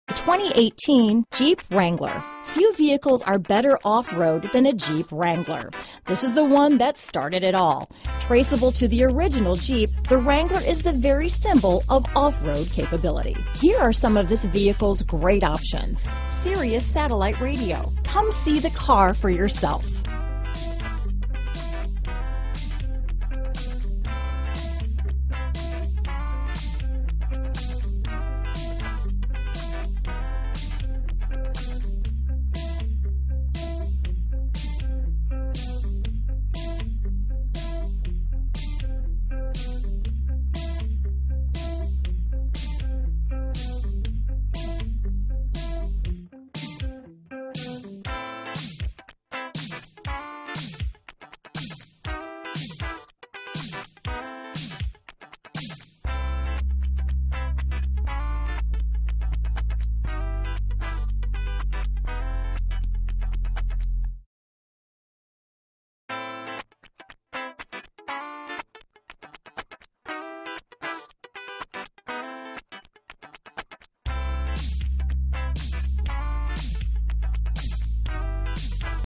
2018 Jeep Wrangler. Few vehicles are better off-road than a Jeep Wrangler. This is the one that started it all. Traceable to the original Jeep, the Wrangler is the very symbol of off-road capability. Here are some of this vehicle's great options: Sirius satellite radio. Come see the car for yourself.